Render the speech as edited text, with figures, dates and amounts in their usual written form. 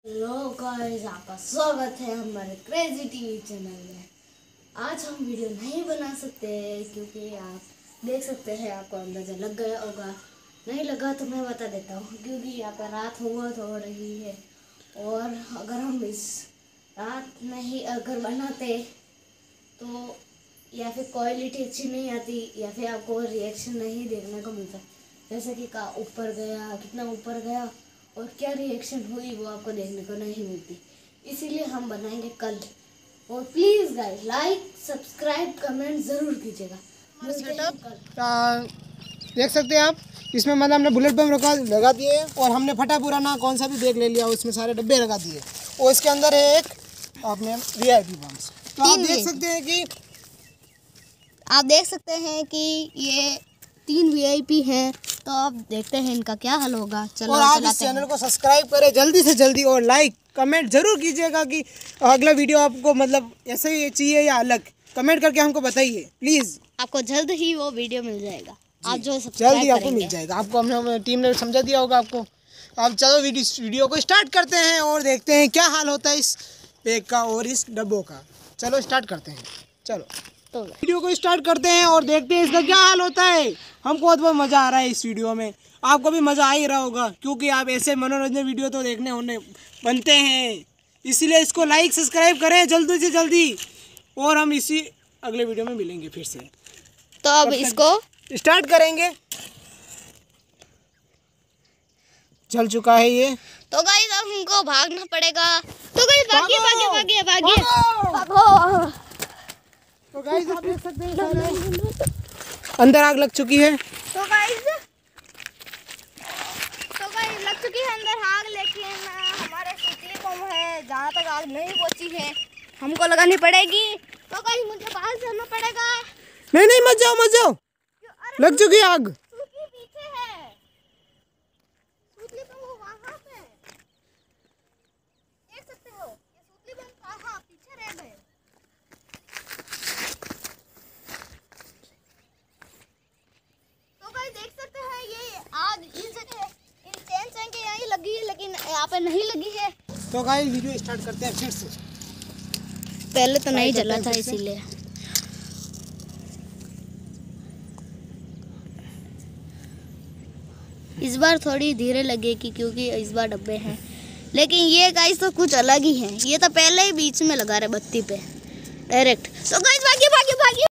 Hello guys, आपका स्वागत है हमारे क्रेजी टीवी चैनल में। आज हम वीडियो नहीं बना सकते क्योंकि आप देख सकते हैं, आपको अंदाजा लग गया होगा। नहीं लगा तो मैं बता देता हूँ, क्योंकि यहाँ पर रात हो रही है और अगर हम इस रात नहीं अगर बनाते तो या फिर क्वालिटी अच्छी नहीं आती या फिर आपको रिएक्शन नहीं देखने को मिलता, जैसे कि ऊपर गया, कितना ऊपर गया और क्या रिएक्शन हुई वो आपको देखने को नहीं मिलती। इसीलिए हम बनाएंगे कल। और please guys, like subscribe comment ज़रूर कीजिएगा। देख सकते हैं आप, इसमें मतलब हमने बुलेट बम लगा दिए और हमने फटा पुराना कौन सा भी बैग ले लिया, उसमें सारे डब्बे लगा दिए और इसके अंदर है एक आपने VIP बम्स। तो आप देख सकते हैं कि ये 3 VIP हैं। तो अब देखते हैं इनका क्या हाल होगा। चलो, और आप इस चैनल को सब्सक्राइब करें जल्दी से जल्दी और लाइक कमेंट जरूर कीजिएगा कि अगला वीडियो आपको मतलब ऐसे ही चाहिए या अलग, कमेंट करके हमको बताइए प्लीज़। आपको जल्द ही वो वीडियो मिल जाएगा, आप जो जल्दी आपको मिल जाएगा। आपको हमने टीम ने समझा दिया होगा आपको। अब चलो वीडियो को स्टार्ट करते हैं और देखते हैं क्या हाल होता है इस बैग का और इस डब्बों का। चलो स्टार्ट करते हैं। चलो तो वीडियो को स्टार्ट करते हैं और देखते हैं इसका क्या हाल होता है। हमको बहुत मज़ा आ रहा है इस वीडियो में, आपको भी मज़ा आ ही रहा होगा क्योंकि आप ऐसे मनोरंजन वीडियो तो देखने होने बनते हैं। इसीलिए इसको लाइक सब्सक्राइब करें जल्दी से जल्दी और हम इसी अगले वीडियो में मिलेंगे फिर से। तो अब इसको स्टार्ट करेंगे। चल चुका है ये। तो गाइस अब हमको भागना पड़ेगा। तो गाइस भागिए। तो गाइस आप देख सकते हैं अंदर आग लग चुकी है। तो गाइस लग चुकी है अंदर आग, लेकिन हमारे सूतली बम है, जहाँ तक आग नहीं पहुँची है हमको लगानी पड़ेगी। तो गाइस मुझे बाहर जाना पड़ेगा। नहीं मत जाओ लग चुकी है आग। सूतली पीछे है, सूतली बम वहाँ पे देख सकते हो। ये सूतली बम कहाँ पीछे रह गए। देख सकते हैं ये आग इस जगह इन टेंट के यहीं लगी है, लेकिन यहाँ पे नहीं लगी है। तो गाइस वीडियो स्टार्ट करते हैं फिर से। पहले तो नहीं जला था इसीलिए। इस बार थोड़ी धीरे लगेगी क्योंकि इस बार डब्बे हैं, लेकिन ये गाइस तो कुछ अलग ही है। ये तो पहले ही बीच में लगा रहे बत्ती पे डायरेक्ट। तो गाइस भागिए।